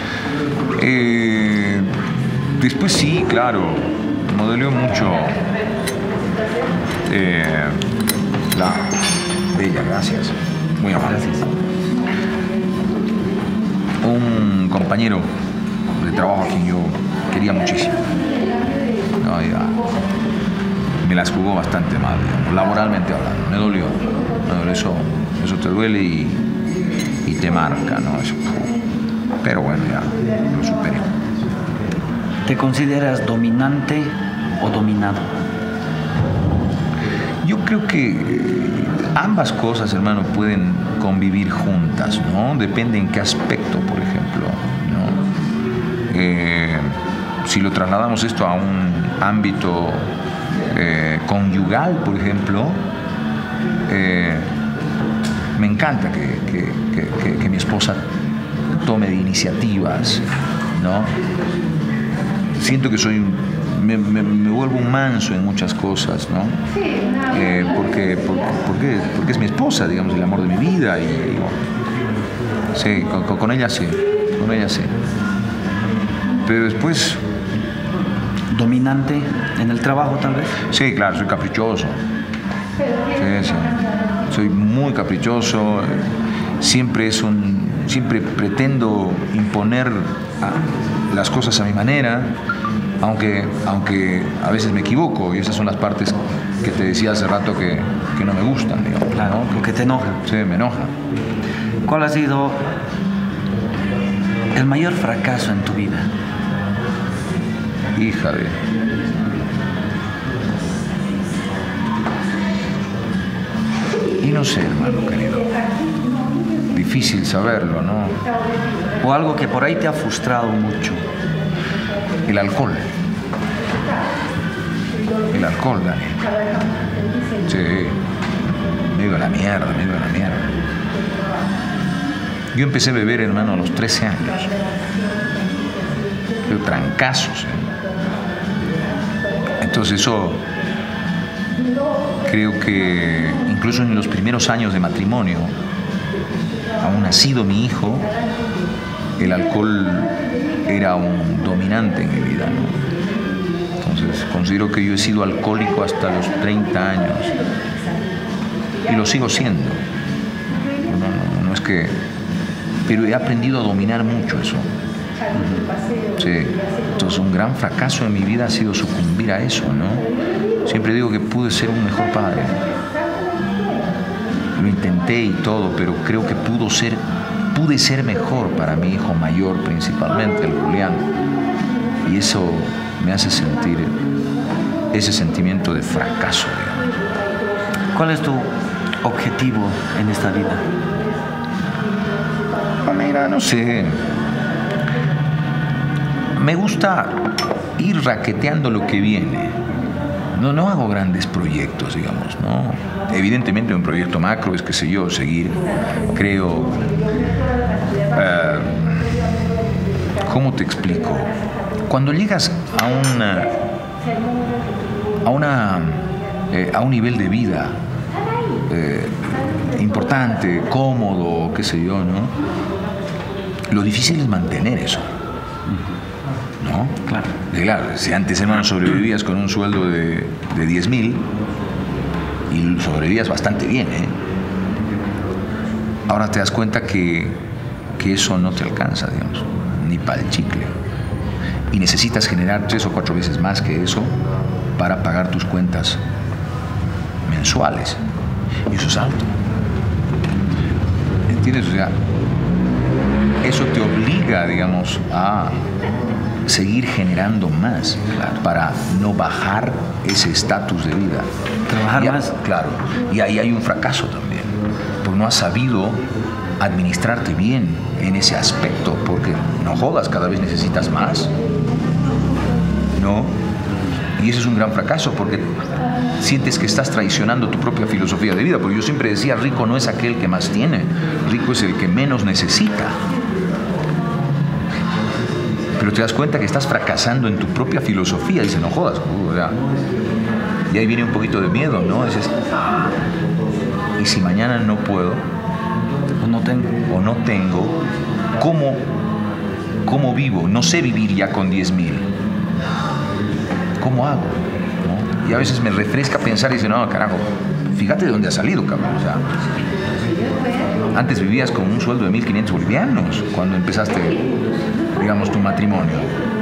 Eh, después sí, claro, me dolió mucho eh, la bella, gracias, muy amable. Gracias. Un compañero de trabajo a quien yo quería muchísimo, no, ya, me las jugó bastante mal, digamos, laboralmente hablando, me dolió, me dolió eso, eso te duele y, y te marca, ¿no? Eso, pero bueno, ya lo superé. ¿Te consideras dominante o dominado? Yo creo que ambas cosas, hermano, pueden convivir juntas, ¿no? Depende en qué aspecto, por ejemplo, ¿no? Eh, si lo trasladamos esto a un ámbito eh, conyugal, por ejemplo, eh, me encanta que, que, que, que, que mi esposa tome de iniciativas, ¿no? siento que soy un, me, me, me vuelvo un manso en muchas cosas, ¿no? Eh, porque, porque, porque, porque es mi esposa, digamos, el amor de mi vida y, y sí, con, con ella sí, con ella sí. Pero después... ¿Dominante en el trabajo, tal vez? Sí, claro, soy caprichoso. Sí, sí. Soy muy caprichoso. Siempre es un, siempre pretendo imponer a, las cosas a mi manera, aunque, aunque a veces me equivoco, y esas son las partes que te decía hace rato que, que no me gustan, digamos. Claro, ¿no? que te enoja. Sí, me enoja. ¿Cuál ha sido el mayor fracaso en tu vida? Hija de... Y no sé, hermano querido. Difícil saberlo, ¿no? O algo que por ahí te ha frustrado mucho. El alcohol. El alcohol, Daniel. Sí. Me iba a la mierda, me iba a la mierda. Yo empecé a beber, hermano, a los trece años. Pero trancazos, ¿eh? Entonces eso, creo que incluso en los primeros años de matrimonio, aún nacido mi hijo, el alcohol era un dominante en mi vida, ¿no? Entonces considero que yo he sido alcohólico hasta los treinta años y lo sigo siendo. No, no, no es que... Pero he aprendido a dominar mucho eso. Sí. Entonces un gran fracaso en mi vida ha sido sucumbir a eso, ¿no? Siempre digo que pude ser un mejor padre. Lo intenté y todo, pero creo que pudo ser, pude ser mejor para mi hijo mayor principalmente, el Julián. Y eso me hace sentir ese sentimiento de fracaso, digamos. ¿Cuál es tu objetivo en esta vida? Ah, mira, no sé. Me gusta ir raqueteando lo que viene. No, no hago grandes proyectos, digamos, ¿no? Evidentemente un proyecto macro es, qué sé yo, seguir, creo... Uh, ¿Cómo te explico? Cuando llegas a una... a una... Eh, a un nivel de vida eh, importante, cómodo, qué sé yo, ¿no? Lo difícil es mantener eso. ¿No? Claro. Y claro, si antes, hermano, sobrevivías con un sueldo de, de diez mil y sobrevivías bastante bien, ¿eh? Ahora te das cuenta que, que eso no te alcanza, digamos, ni para el chicle. Y necesitas generar tres o cuatro veces más que eso para pagar tus cuentas mensuales. Y eso es alto. ¿Entiendes? O sea, eso te obliga, digamos, a seguir generando más, claro, para no bajar ese estatus de vida. Trabajar y, más. Claro. Y ahí hay un fracaso también, porque no has sabido administrarte bien en ese aspecto, porque no jodas, cada vez necesitas más, ¿no? Y ese es un gran fracaso, porque sientes que estás traicionando tu propia filosofía de vida, porque yo siempre decía, rico no es aquel que más tiene, rico es el que menos necesita. Pero te das cuenta que estás fracasando en tu propia filosofía. Dices, no jodas. Uh, o sea, y ahí viene un poquito de miedo, ¿no? Dices, ¿y si mañana no puedo? O no tengo. O no tengo. ¿Cómo, cómo vivo? No sé vivir ya con diez mil. ¿Cómo hago? ¿No? Y a veces me refresca pensar y dice, no, carajo, fíjate de dónde has salido, cabrón. O sea, antes vivías con un sueldo de mil quinientos bolivianos cuando empezaste, digamos, tu matrimonio.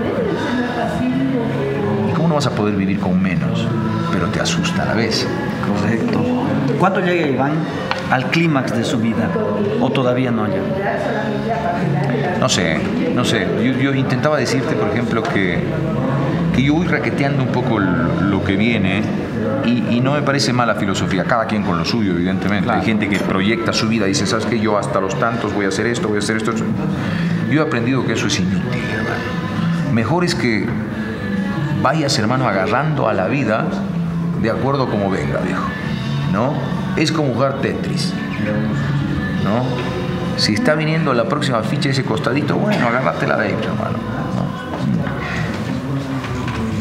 ¿Y cómo no vas a poder vivir con menos? Pero te asusta a la vez. Correcto. ¿Cuándo llega Iván al clímax de su vida? ¿O todavía no llega? No sé, no sé. Yo, yo intentaba decirte, por ejemplo, que, que yo voy raqueteando un poco lo que viene y, y no me parece mala filosofía. Cada quien con lo suyo, evidentemente. Claro. Hay gente que proyecta su vida y dice, ¿sabes qué? Yo hasta los tantos voy a hacer esto, voy a hacer esto. Yo he aprendido que eso es inútil, hermano. Mejor es que vayas, hermano, agarrando a la vida de acuerdo a como venga, viejo, ¿no? Es como jugar Tetris, ¿no? Si está viniendo la próxima ficha ese costadito, bueno, agárratela de ahí, hermano, ¿no?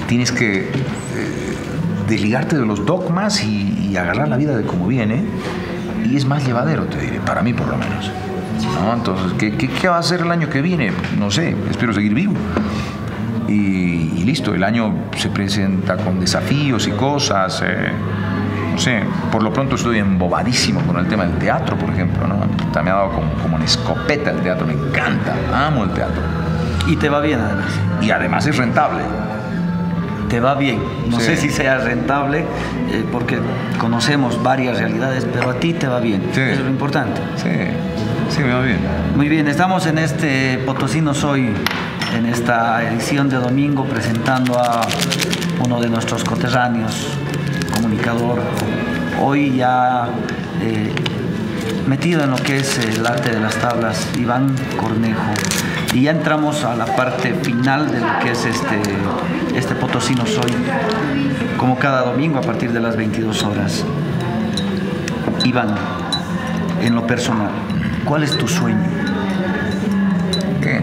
tienes que eh, desligarte de los dogmas y, y agarrar la vida de como viene, y es más llevadero, te diré, para mí por lo menos, ¿no? Entonces, ¿qué, qué, qué va a hacer el año que viene? No sé, espero seguir vivo. Y, y listo, el año se presenta con desafíos y cosas, eh, no sé, por lo pronto estoy embobadísimo con el tema del teatro, por ejemplo, ¿no? Me ha dado como, como una escopeta el teatro, me encanta, amo el teatro. Y te va bien además. Y además es rentable. Te va bien. No Sí. sé si sea rentable, eh, porque conocemos varias realidades, pero a ti te va bien. Sí. Eso es lo importante. Sí, sí, me va bien. Muy bien, estamos en este Potosinos Hoy, en esta edición de domingo, presentando a uno de nuestros coterráneos, comunicador, hoy ya eh, metido en lo que es el arte de las tablas, Iván Cornejo. Y ya entramos a la parte final de lo que es este, este Potosinos Hoy, como cada domingo a partir de las veintidós horas. Iván, en lo personal, ¿cuál es tu sueño? ¿Qué?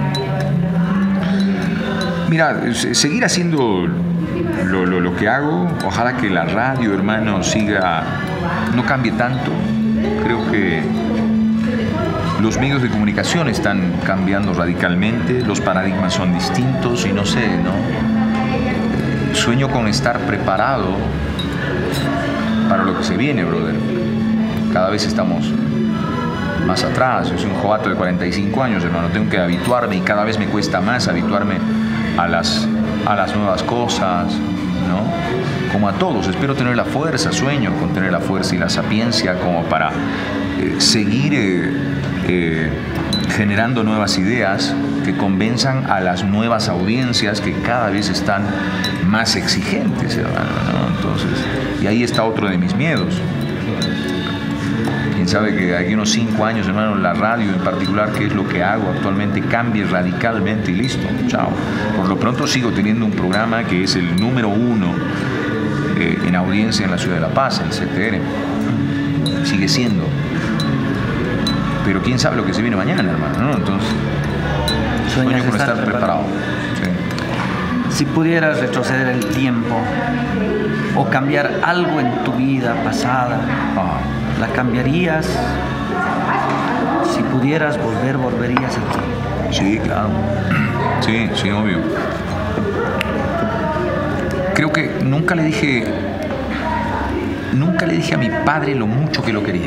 Mira, seguir haciendo lo, lo, lo que hago. Ojalá que la radio, hermano, siga, no cambie tanto. Creo que los medios de comunicación están cambiando radicalmente, los paradigmas son distintos y no sé, ¿no? Sueño con estar preparado para lo que se viene, brother. Cada vez estamos más atrás. Yo soy un jovato de cuarenta y cinco años, hermano. Tengo que habituarme y cada vez me cuesta más habituarme a las, a las nuevas cosas, ¿no? Como a todos, espero tener la fuerza, sueño con tener la fuerza y la sapiencia como para eh, seguir eh, eh, generando nuevas ideas que convenzan a las nuevas audiencias que cada vez están más exigentes, hermano, ¿no? Entonces, y ahí está otro de mis miedos. Quién sabe que de aquí unos cinco años, hermano, la radio en particular, que es lo que hago actualmente, cambie radicalmente y listo, chao. Por lo pronto sigo teniendo un programa que es el número uno eh, en audiencia en la ciudad de La Paz, el C T R. Sigue siendo. Pero quién sabe lo que se viene mañana, hermano, ¿no? Entonces, sueño con estar, estar preparado. Sí. Si pudieras retroceder el tiempo o cambiar algo en tu vida pasada, Ah. ¿la cambiarías? Si pudieras volver, ¿volverías aquí? Sí, claro. Sí, sí, obvio. Creo que nunca le dije, nunca le dije a mi padre lo mucho que lo quería.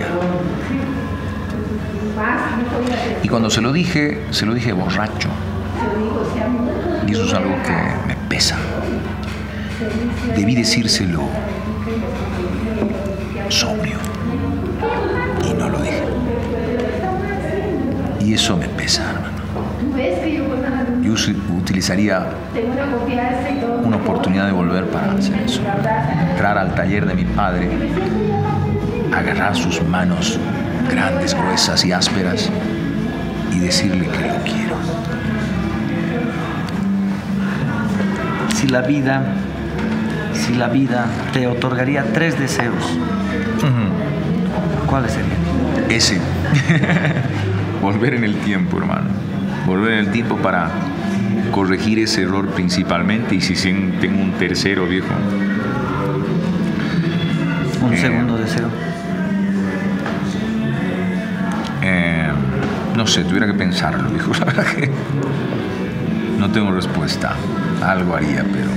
Y cuando se lo dije, se lo dije borracho. Y eso es algo que me pesa. Debí decírselo sobrio. Y no lo dije. Y eso me pesa, hermano. Yo utilizaría una oportunidad de volver para hacer eso. Entrar al taller de mi padre, agarrar sus manos grandes, gruesas y ásperas y decirle que lo quiero. Si la vida, si la vida te otorgaría tres deseos, uh-huh. ¿cuáles serían? Ese. Volver en el tiempo, hermano. Volver en el tiempo para corregir ese error principalmente, y si tengo un tercero, viejo. Un eh, segundo deseo. Eh, no sé, tuviera que pensarlo, viejo. La verdad que no tengo respuesta. Algo haría, pero...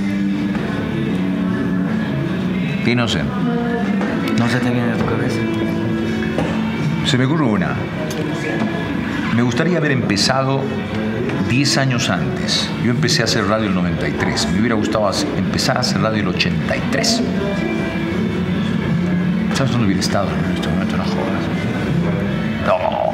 Y no sé. No se te viene a tu cabeza. Se me ocurre una. Me gustaría haber empezado diez años antes. Yo empecé a hacer radio en el noventa y tres. Me hubiera gustado hacer, empezar a hacer radio en el ochenta y tres. ¿Sabes dónde hubiera estado en este momento? No jodas. No.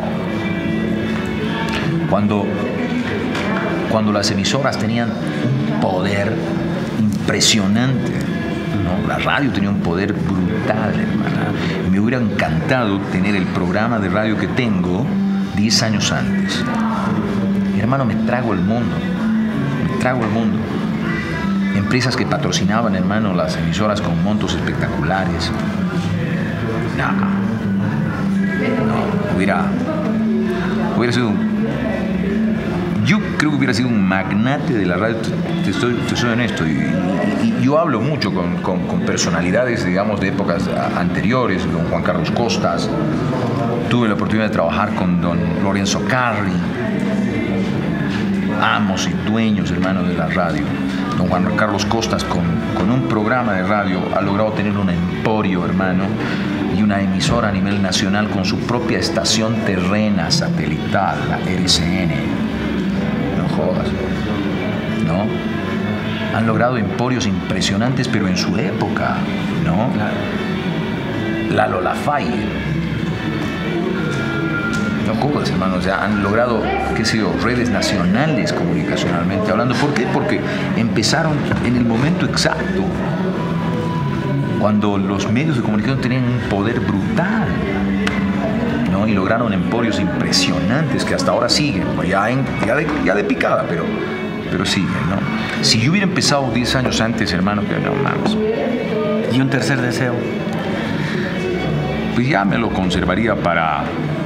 Cuando, cuando las emisoras tenían un poder impresionante, ¿no? La radio tenía un poder brutal, hermano. Me hubiera encantado tener el programa de radio que tengo diez años antes. Mi hermano, me trago el mundo. Me trago el mundo. Empresas que patrocinaban, hermano, las emisoras con montos espectaculares. No. No, hubiera, hubiera sido Yo creo que hubiera sido un magnate de la radio, te estoy, te soy honesto. Y, y, y yo hablo mucho con, con, con personalidades, digamos, de épocas anteriores, don Juan Carlos Costas. Tuve la oportunidad de trabajar con don Lorenzo Carri, amos y dueños, hermanos, de la radio. Don Juan Carlos Costas, con, con un programa de radio, ha logrado tener un emporio, hermano, y una emisora a nivel nacional con su propia estación terrena satelital, la R C N. No jodas, ¿no? Han logrado emporios impresionantes, pero en su época, ¿no? La Lola Faye. No jodas, hermano, o sea, han logrado, qué sé yo, redes nacionales comunicacionalmente hablando. ¿Por qué? Porque empezaron en el momento exacto, cuando los medios de comunicación tenían un poder brutal, ¿no? Y lograron emporios impresionantes que hasta ahora siguen, pues ya, en, ya, de, ya de picada, pero, pero siguen, ¿no? Si yo hubiera empezado diez años antes, hermano, que no mames. Y un tercer deseo. Pues ya me lo conservaría para...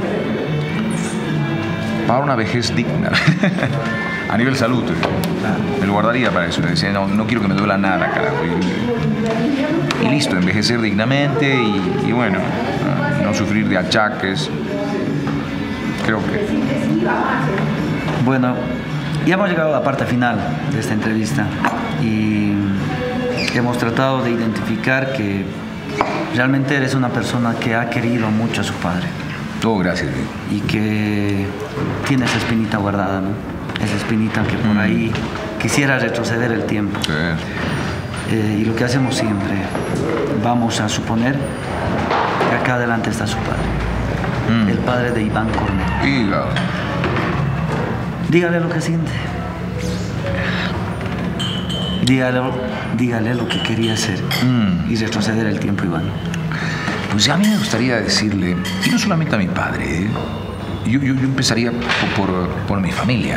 para una vejez digna. A nivel salud, me lo guardaría para eso. Decía, no, no quiero que me duela nada, carajo. Y, y listo, envejecer dignamente y, y bueno, no, no sufrir de achaques. Creo que... Bueno, ya hemos llegado a la parte final de esta entrevista y hemos tratado de identificar que realmente eres una persona que ha querido mucho a su padre. Oh, gracias, Dios. Y que tiene esa espinita guardada, ¿no? Esa espinita que por ahí quisiera retroceder el tiempo. Sí. Eh, y lo que hacemos siempre, vamos a suponer que acá adelante está su padre, mm. el padre de Iván Cornejo. Diga. Dígale lo que siente. Dígale, dígale lo que quería hacer mm. y retroceder el tiempo, Iván. Pues a mí me gustaría decirle, y no solamente a mi padre, ¿eh? yo, yo, yo empezaría por, por, por mi familia.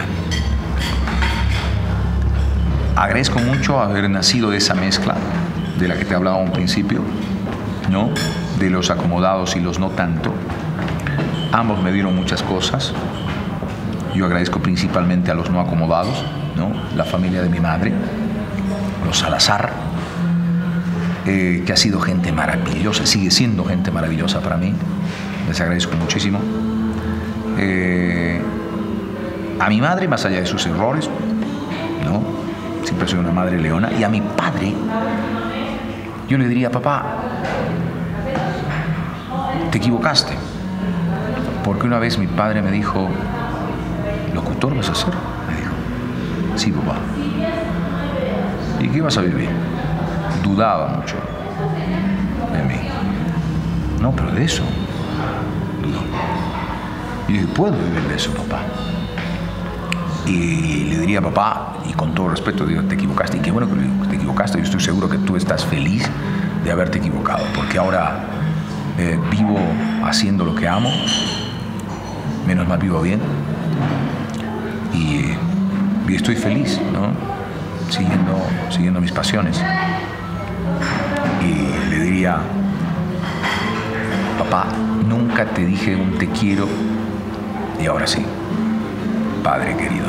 Agradezco mucho haber nacido de esa mezcla de la que te hablaba a un principio, ¿no? De los acomodados y los no tanto. Ambos me dieron muchas cosas. Yo agradezco principalmente a los no acomodados, ¿no? La familia de mi madre, los Salazar, eh, que ha sido gente maravillosa, sigue siendo gente maravillosa para mí. Les agradezco muchísimo. Eh, a mi madre, más allá de sus errores, ¿no? Siempre soy una madre leona. Y a mi padre, yo le diría, papá, te equivocaste. Porque una vez mi padre me dijo, ¿locutor vas a ser? Me dijo, sí, papá. ¿Y qué vas a vivir? Dudaba mucho de mí. No, pero de eso dudó. Y dije, puedo vivir de eso, papá. Y le diría, papá, y con todo respeto, digo, te equivocaste. Y qué bueno que te equivocaste. Yo estoy seguro que tú estás feliz de haberte equivocado, porque ahora eh, vivo haciendo lo que amo. Menos mal vivo bien. Y, y estoy feliz, ¿no? Siguiendo, siguiendo mis pasiones. Y le diría, papá, nunca te dije un te quiero y ahora sí, padre querido.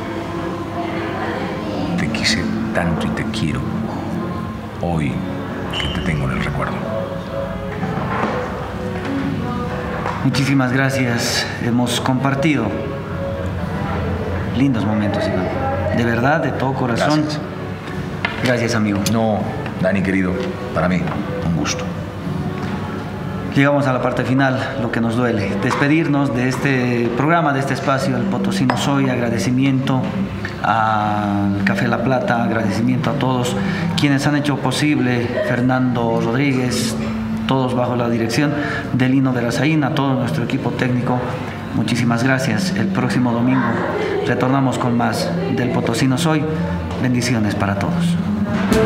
Te quise tanto y te quiero hoy que te tengo en el recuerdo. Muchísimas gracias. Hemos compartido lindos momentos, Iván. De verdad, de todo corazón. Gracias. Gracias, amigo. No, Dani, querido, para mí, un gusto. Llegamos a la parte final, lo que nos duele. Despedirnos de este programa, de este espacio, El Potosino Soy. Agradecimiento al Café La Plata, agradecimiento a todos quienes han hecho posible, Fernando Rodríguez, todos bajo la dirección de Lino de Razaín, a todo nuestro equipo técnico. Muchísimas gracias. El próximo domingo retornamos con más del Potosino Soy. Bendiciones para todos.